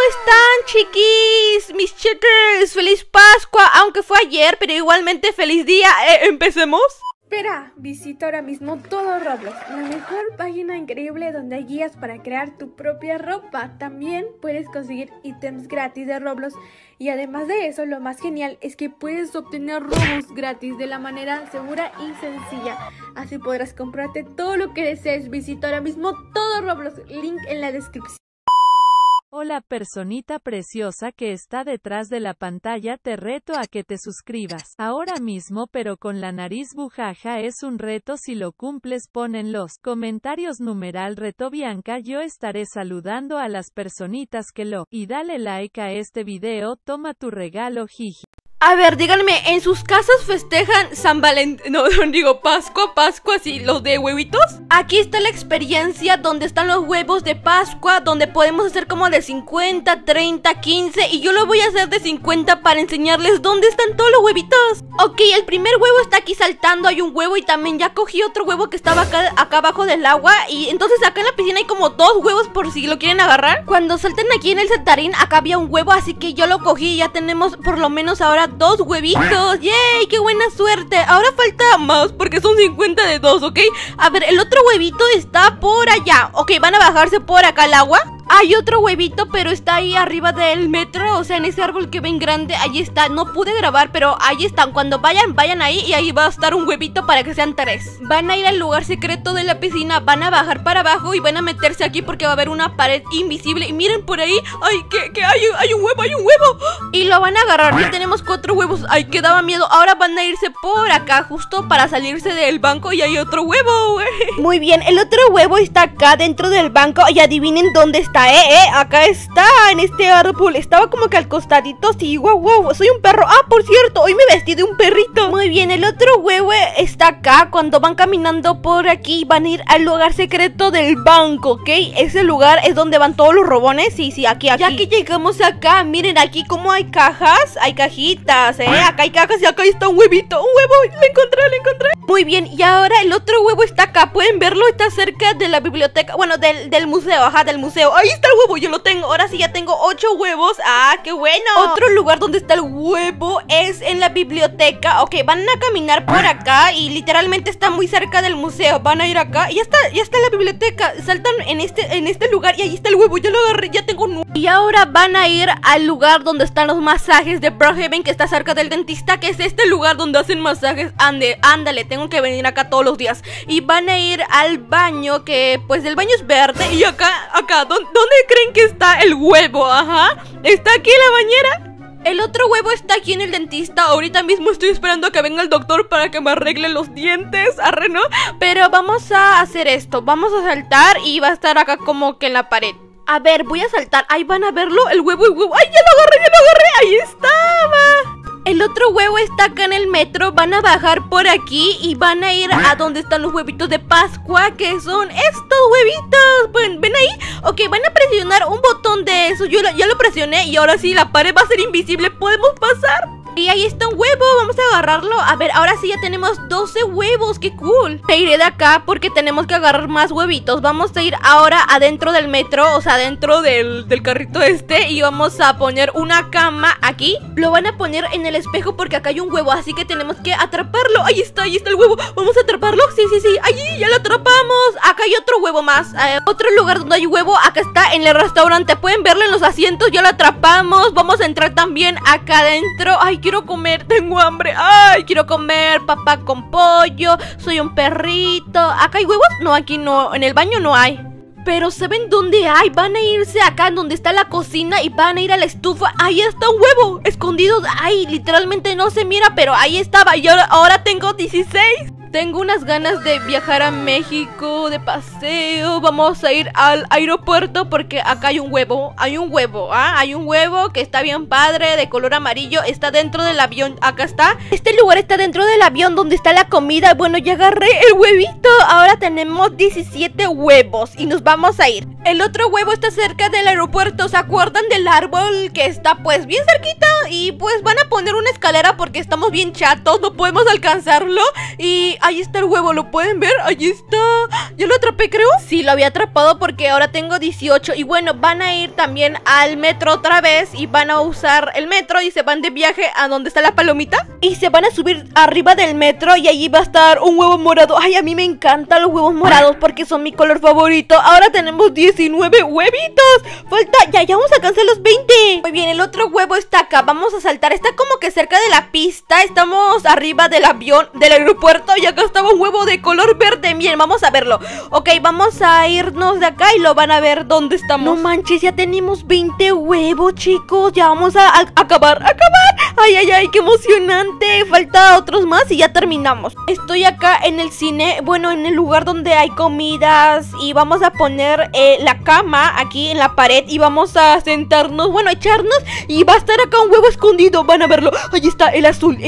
están, chiquis? Mis checkers, feliz Pascua, aunque fue ayer, pero igualmente feliz día. ¿Empecemos? Espera, visita ahora mismo todo Roblox, la mejor página increíble donde hay guías para crear tu propia ropa. También puedes conseguir ítems gratis de Roblox y además de eso, lo más genial es que puedes obtener Robux gratis de la manera segura y sencilla. Así podrás comprarte todo lo que desees. Visita ahora mismo todo Roblox, link en la descripción. Hola personita preciosa que está detrás de la pantalla, te reto a que te suscribas ahora mismo, pero con la nariz bujaja. Es un reto, si lo cumples pon en los comentarios #reto Bianca. Yo estaré saludando a las personitas que lo, y dale like a este video, toma tu regalo, jiji. A ver, díganme, ¿en sus casas festejan San Valentín? No, digo Pascua, sí, los de huevitos. Aquí está la experiencia donde están los huevos de Pascua, donde podemos hacer como de 50, 30, 15, y yo lo voy a hacer de 50 para enseñarles dónde están todos los huevitos. Ok, el primer huevo está aquí saltando, hay un huevo y también ya cogí otro huevo que estaba acá abajo del agua, y entonces acá en la piscina hay como 2 huevos por si lo quieren agarrar. Cuando salten aquí en el saltarín, acá había un huevo, así que yo lo cogí y ya tenemos por lo menos ahora 2 huevitos. ¡Yay! ¡Qué buena suerte! Ahora falta más porque son 50 de 2, ¿ok? A ver, el otro huevito está por allá. Ok, van a bajarse por acá al agua. Hay otro huevito, pero está ahí arriba del metro, o sea, en ese árbol que ven grande. Ahí está, no pude grabar, pero ahí están. Cuando vayan ahí y ahí va a estar un huevito para que sean 3. Van a ir al lugar secreto de la piscina, van a bajar para abajo y van a meterse aquí porque va a haber una pared invisible. Y miren por ahí, ¡ay! ¿Qué hay? ¡Hay un huevo! Y lo van a agarrar, ya tenemos 4 huevos. ¡Ay, que daba miedo! Ahora van a irse por acá justo para salirse del banco y hay otro huevo, güey. Muy bien, el otro huevo está acá dentro del banco y adivinen dónde está. Acá está, en este árbol. Estaba como que al costadito, sí, wow, soy un perro. Ah, por cierto, hoy me vestí de un perrito. Muy bien, el otro huevo está acá. Cuando van caminando por aquí, van a ir al lugar secreto del banco, ¿ok? Ese lugar es donde van todos los robones. Sí, aquí. Ya que llegamos acá, miren aquí como hay cajas. Hay cajitas, acá hay cajas y acá está un huevito. Un huevo, lo encontré. Muy bien, y ahora el otro huevo está acá. ¿Pueden verlo? Está cerca de la biblioteca. Bueno, del museo, ajá, del museo. Ahí está el huevo, yo lo tengo. Ahora sí ya tengo 8 huevos. Ah, qué bueno. Otro lugar donde está el huevo es en la biblioteca. Ok, van a caminar por acá y literalmente está muy cerca del museo. Van a ir acá y ya está la biblioteca. Saltan en este lugar y ahí está el huevo. Ya lo agarré, ya tengo 9. Y ahora van a ir al lugar donde están los masajes de Brookhaven, que está cerca del dentista, que es este lugar donde hacen masajes. Ándale, tengo que venir acá todos los días. Y van a ir al baño, que pues el baño es verde. Y acá, ¿dónde creen que está el huevo? Ajá, está aquí en la bañera. El otro huevo está aquí en el dentista. Ahorita mismo estoy esperando a que venga el doctor para que me arregle los dientes. Arre, ¿no? Pero vamos a hacer esto. Vamos a saltar y va a estar acá como que en la pared. A ver, voy a saltar. Ahí van a verlo, el huevo. ¡Ay, ya lo agarré! Ahí estaba. El otro huevo está acá en el metro. Van a bajar por aquí y van a ir a donde están los huevitos de Pascua, que son estos huevitos. ¿Ven ahí? Ok, van a presionar un botón de eso. Yo ya lo presioné y ahora sí la pared va a ser invisible. ¿Podemos pasar? Y ahí está un huevo, vamos a agarrarlo. A ver, ahora sí ya tenemos 12 huevos, qué cool. Me iré de acá porque tenemos que agarrar más huevitos. Vamos a ir ahora adentro del metro, o sea, adentro del carrito y vamos a poner una cama aquí. Lo van a poner en el espejo porque acá hay un huevo, así que tenemos que atraparlo. Ahí está el huevo. ¿Vamos a atraparlo? Sí. Allí ya lo atrapamos. Acá hay otro huevo más. Otro lugar donde hay huevo, acá está en el restaurante. Pueden verlo en los asientos, ya lo atrapamos. Vamos a entrar también acá adentro. Ay, quiero comer, tengo hambre. Ay, quiero comer papá con pollo. Soy un perrito. ¿Acá hay huevos? No, aquí no, en el baño no hay. Pero ¿saben dónde hay? Van a irse acá donde está la cocina y van a ir a la estufa. Ahí está un huevo escondido. Ay, literalmente no se mira, pero ahí estaba. Y ahora tengo 16. Tengo unas ganas de viajar a México de paseo. Vamos a ir al aeropuerto porque acá hay un huevo. Hay un huevo que está bien padre, de color amarillo. Está dentro del avión, acá está. Este lugar está dentro del avión donde está la comida. Bueno, ya agarré el huevito. Ahora tenemos 17 huevos y nos vamos a ir. El otro huevo está cerca del aeropuerto. ¿Se acuerdan del árbol que está pues bien cerquita? Y pues van a poner una escalera porque estamos bien chatos, no podemos alcanzarlo. Y Sí, ahí está el huevo, ¿lo pueden ver? Ahí está. ¿Ya lo atrapé, creo? Sí, lo había atrapado porque ahora tengo 18. Y bueno, van a ir también al metro otra vez y van a usar el metro y se van de viaje a donde está la palomita. Y se van a subir arriba del metro y allí va a estar un huevo morado. Ay, a mí me encantan los huevos morados porque son mi color favorito. Ahora tenemos 19 huevitos. Falta, ya vamos a alcanzar los 20. Muy bien, el otro huevo está acá. Vamos a saltar, está como que cerca de la pista. Estamos arriba del avión, del aeropuerto. Y acá estaba un huevo de color verde. Bien, vamos a verlo. Ok, vamos a irnos de acá y lo van a ver dónde estamos. No manches, ya tenemos 20 huevos, chicos. Ya vamos a acabar. Ay, qué emocionante. Falta otros más y ya terminamos. Estoy acá en el cine, bueno, en el lugar donde hay comidas. Y vamos a poner la cama aquí en la pared y vamos a sentarnos, bueno, echarnos. Y va a estar acá un huevo escondido, van a verlo. Ahí está, el azul,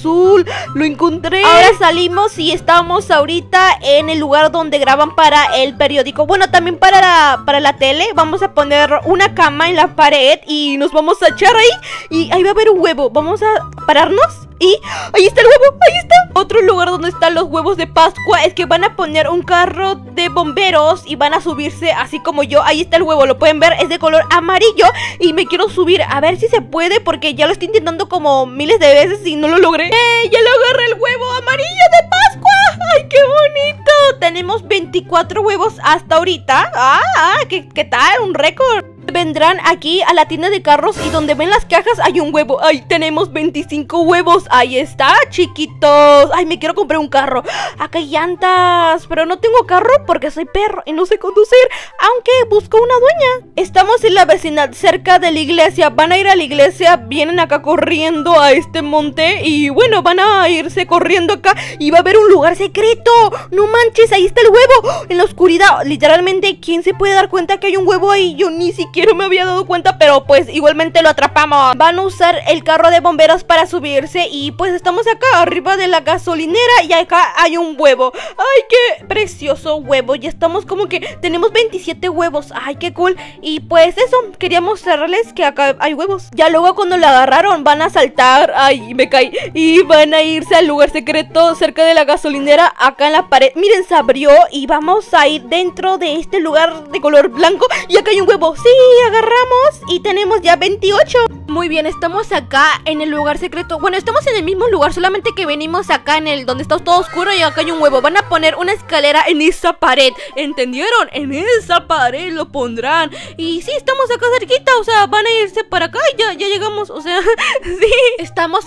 lo encontré. Ahora salimos y estamos ahorita en el lugar donde graban para el periódico. Bueno, también para la tele. Vamos a poner una cama en la pared y nos vamos a echar ahí. Y ahí va a haber un huevo. Vamos a pararnos y ahí está el huevo, ahí está. Otro lugar donde están los huevos de Pascua es que van a poner un carro de bomberos y van a subirse así como yo. Ahí está el huevo, lo pueden ver, es de color amarillo y me quiero subir a ver si se puede porque ya lo estoy intentando como miles de veces y no lo logré. Ya lo agarré el huevo amarillo de Pascua. ¡Ay, qué bonito! Tenemos 24 huevos hasta ahorita. ¿Qué tal? Un récord. Vendrán aquí a la tienda de carros y donde ven las cajas hay un huevo. Ay, tenemos 25 huevos. Ahí está, chiquitos. Ay, me quiero comprar un carro. Acá hay llantas, pero no tengo carro porque soy perro y no sé conducir, aunque busco una dueña. Estamos en la vecindad cerca de la iglesia. Van a ir a la iglesia, vienen acá corriendo a este monte y bueno, van a irse corriendo acá y va a haber un lugar secreto. No manches, ahí está el huevo en la oscuridad. Literalmente, ¿quién se puede dar cuenta que hay un huevo ahí? Yo ni siquiera me había dado cuenta, pero pues igualmente lo atrapamos. Van a usar el carro de bomberos para subirse y pues estamos acá arriba de la gasolinera y acá hay un huevo. Ay, qué precioso huevo. Ya estamos como que tenemos 27 huevos. Ay, qué cool. Y pues eso, quería mostrarles que acá hay huevos. Ya luego cuando lo agarraron van a saltar. Ay, me caí. Y van a irse al lugar secreto cerca de la gasolinera, acá en la pared. Miren, se abrió y vamos a ir dentro de este lugar de color blanco y acá hay un huevo. Sí, agarramos y tenemos ya 28. Muy bien, estamos acá en el lugar secreto. Bueno, estamos en el mismo lugar, solamente que venimos acá en el donde está todo oscuro y acá hay un huevo. Van a poner una escalera en esa pared, ¿entendieron? En esa pared lo pondrán. Y sí, estamos acá cerquita, o sea, van a irse para acá y ya llegamos, o sea, sí. Estamos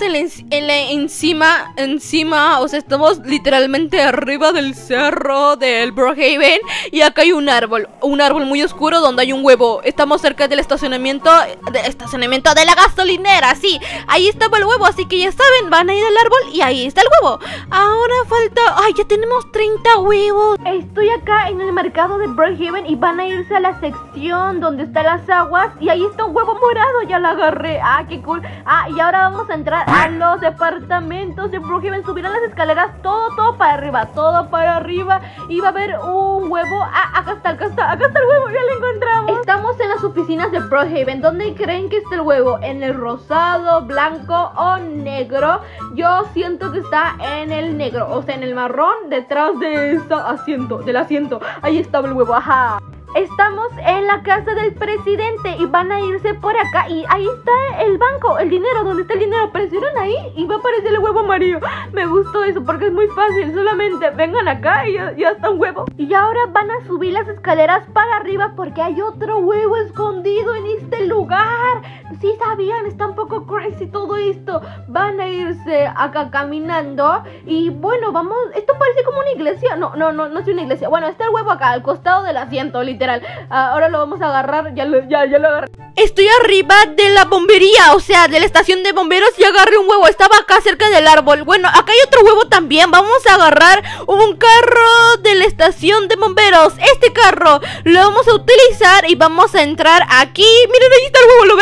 encima, o sea, estamos literalmente arriba del cerro del Brookhaven. Y acá hay un árbol muy oscuro donde hay un huevo. Estamos cerca del estacionamiento de la gasolinera, sí. Ahí estaba el huevo, así que ya saben, van a ir al árbol y ahí está el huevo. Ahora falta, ay, ya tenemos 30 huevos. Estoy acá en el mercado de Brookhaven y van a irse a la sección donde están las aguas y ahí está un huevo morado, ya lo agarré. Ah, qué cool. Y ahora vamos a entrar a los departamentos de Brookhaven. Subirán las escaleras, todo para arriba y va a haber un huevo. Acá está el huevo, ya lo encontramos. Estamos en las oficinas de Brookhaven. ¿Dónde creen que está el huevo? ¿En el rosado, blanco o negro? Yo siento que está en el negro, o sea, en el marrón, detrás de del asiento. Ahí estaba el huevo, ajá. Estamos en la casa del presidente y van a irse por acá y ahí está el banco, el dinero, ¿dónde está el dinero? Presionan ahí y va a aparecer el huevo amarillo. Me gustó eso porque es muy fácil, solamente vengan acá y ya está un huevo. Y ahora van a subir las escaleras para arriba porque hay otro huevo escondido en este lugar. Sí sabían, está un poco crazy todo esto. Van a irse acá caminando y bueno, vamos, esto parece como una iglesia. No es una iglesia. Bueno, está el huevo acá al costado del asiento, literal. Ahora lo vamos a agarrar, ya lo agarré. Estoy arriba de la bombería, o sea, de la estación de bomberos y agarré un huevo, estaba acá cerca del árbol. Bueno, acá hay otro huevo también. Vamos a agarrar un carro de la estación de bomberos. Este carro lo vamos a utilizar y vamos a entrar aquí. Miren, ahí está el huevo, ¿lo ven?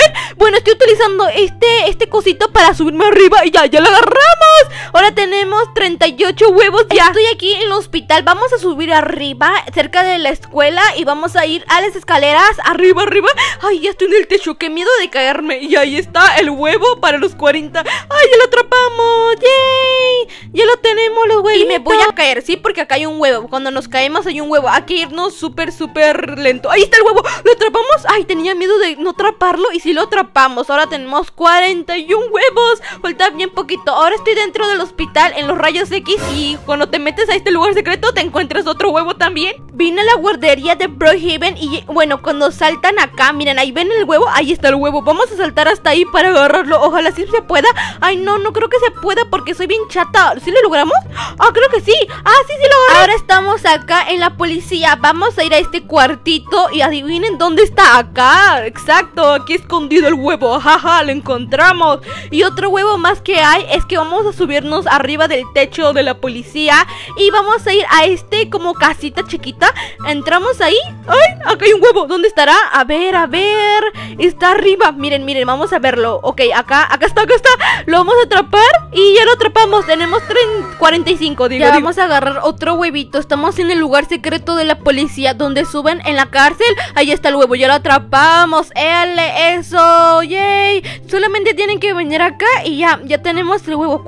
Bueno, estoy utilizando este cosito para subirme arriba y ya lo agarramos. Ahora tenemos 38 huevos ya. Estoy aquí en el hospital, vamos a subir arriba, cerca de la escuela, y vamos a ir a las escaleras, arriba. Ay, ya estoy en el techo, qué miedo de caerme. Y ahí está el huevo para los 40. Ay, ya lo atrapamos, ¡yay! Ya lo tenemos los huevos. Y me voy a caer, sí, porque acá hay un huevo. Cuando nos caemos hay un huevo, hay que irnos súper lento. Ahí está el huevo, ¿lo atrapamos? Ay, tenía miedo de no atraparlo, y sí lo atrapamos. Ahora tenemos 41 huevos, falta bien poquito. Ahora estoy dentro del hospital en los rayos X, y cuando te metes a este lugar secreto te encuentras otro huevo también. Vine a la guardería de Brookhaven y bueno, cuando saltan acá, miren, ahí ven el huevo, ahí está el huevo. Vamos a saltar hasta ahí para agarrarlo, ojalá sí se pueda. Ay, no creo que se pueda porque soy bien chata. ¿Sí lo logramos? Ah, creo que sí. Ah, sí lo logramos. Ahora estamos acá en la policía, vamos a ir a este cuartito y adivinen dónde está. Acá, exacto, aquí escondido el huevo. Jaja, lo encontramos. Y otro huevo más que hay es que vamos a subirnos arriba del techo de la policía y vamos a ir a este como casita chiquita. Entramos ahí. ¡Ay! Acá hay un huevo. ¿Dónde estará? A ver. Está arriba. Miren, vamos a verlo. Ok, acá está. Lo vamos a atrapar y ya lo atrapamos. Tenemos 45, digo. Ya vamos a agarrar otro huevito. Estamos en el lugar secreto de la policía donde suben en la cárcel. Ahí está el huevo. Ya lo atrapamos. Eso. Yay. Solamente tienen que venir acá y ya tenemos el huevo.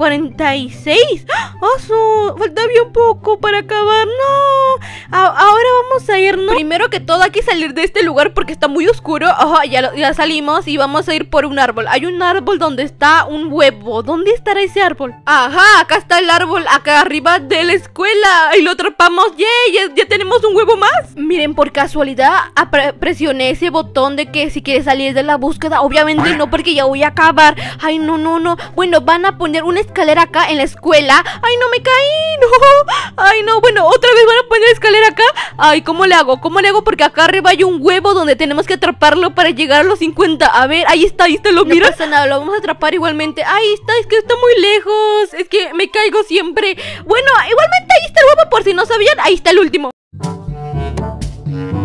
46. ¡Oh! Falta bien poco para acabar. No. Ahora vamos a irnos. Primero que todo hay que salir de este lugar porque está muy oscuro. Ya salimos y vamos a ir por un árbol. Hay un árbol donde está un huevo. ¿Dónde estará ese árbol? Ajá, acá está el árbol, acá arriba de la escuela. Y lo atrapamos. ¡Yay! Ya tenemos un huevo más. Miren, por casualidad presioné ese botón de que si quieres salir de la búsqueda. Obviamente no, porque ya voy a acabar. Ay, no. Bueno, van a poner una escalera acá en la escuela. Ay, no, me caí. No. Ay, no, bueno, otra vez van a poner escalera acá. Ay, ¿cómo le hago? Porque acá arriba hay un huevo donde tenemos que atraparlo para llegar a los 50. A ver, ahí está, ¿lo miras? No pasa nada, lo vamos a atrapar igualmente. Ahí está, es que está muy lejos. Es que me caigo siempre. Bueno, igualmente ahí está el huevo, por si no sabían. Ahí está el último.